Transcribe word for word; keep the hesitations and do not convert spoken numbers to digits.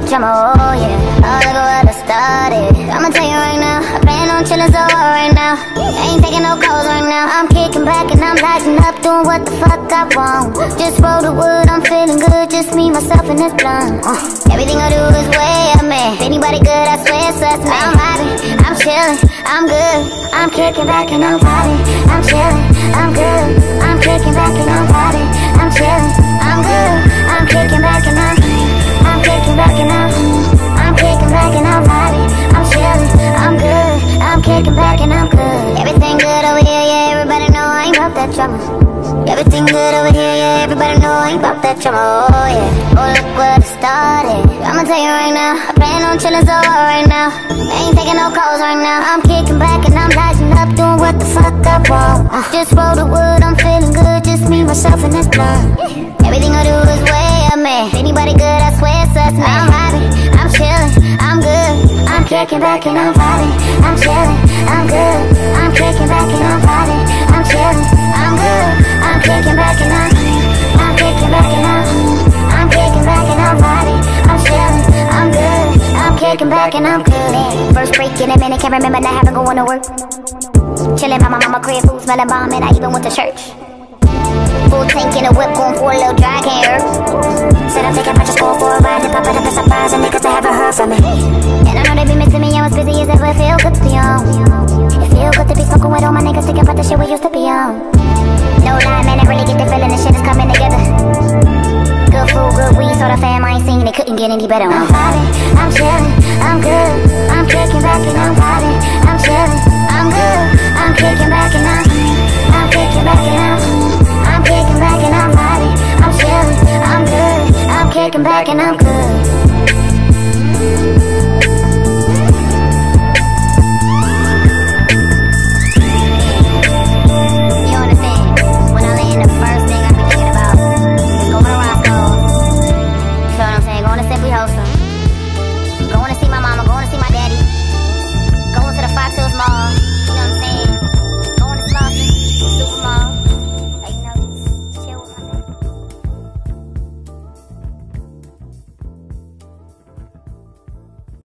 drama, oh yeah. Oh, look at what I started. I'ma tell you right now, I plan on chillin' so hard right now. Ain't taking no calls right now. I'm kicking back and I'm lighting up, doing what the fuck I want. Just roll the wood, I'm feeling good, just me, myself, and this blunt. uh, Everything I do is way up, man. If anybody good, I swear it's us, man. I'm vibing, I'm chillin', I'm good. I'm kicking back and I'm vibing. I'm chillin', I'm good. I'm kicking back and I'm vibing. I'm chillin', I'm good. I'm kicking back and I'm I'm kicking back and I'm I'm kicking back and I'm vibing. I'm chillin', I'm good. I'm kicking back and I'm good. Everything good over here, yeah. Everybody know I ain't about that drama. Everything good over here, yeah. Everybody know I ain't about that drama, oh yeah. Oh, look what it started. I'ma tell you right now, I plan on chillin' so hard right now. Ain't taking no calls right now. I'm kicking back and I'm lighting up, doing what the fuck I want. uh, Just roll the wood, I'm feeling good, just me, myself, and this blunt. Everything I do is way up, man. If anybody good, I swear it's us, man. I'm vibing, I'm chillin', I'm good. I'm kicking back and I'm vibing. I'm chillin', I'm good. I'm kicking back and I'm vibing. I'm chillin', I'm good. I'm kicking back and I'm I'm kicking back and I'm I'm kicking back and I'm vibing. I'm chillin', I'm good. I'm kicking back and I'm good. First break in a minute, can't remember not having going to work. Chillin' by my mama crib, food smelling bomb, and I even went to church. Full tank in a whip, going for a little dry, can't hurt. Said I'm taking pictures, go for a ride, and pop it up a surprise, and niggas that haven't heard from me. And I know they be missing me, I'm as busy as ever, it feel good to be on. It feel good to be smoking with all my niggas, thinking about the shit we used to be on. No lie, man, I really get the feeling this shit is coming together. Good food, good weed, so the fam I ain't seen, it couldn't get any better. I'm vibing, I'm chillin', I'm good. I'm kicking back and I'm vibing. I'm chillin', I'm good. I'm kicking back and I'm I'm kicking back and I'm I'm kicking back and I'm vibing. I'm chillin', I'm good. I'm kicking back and I'm good.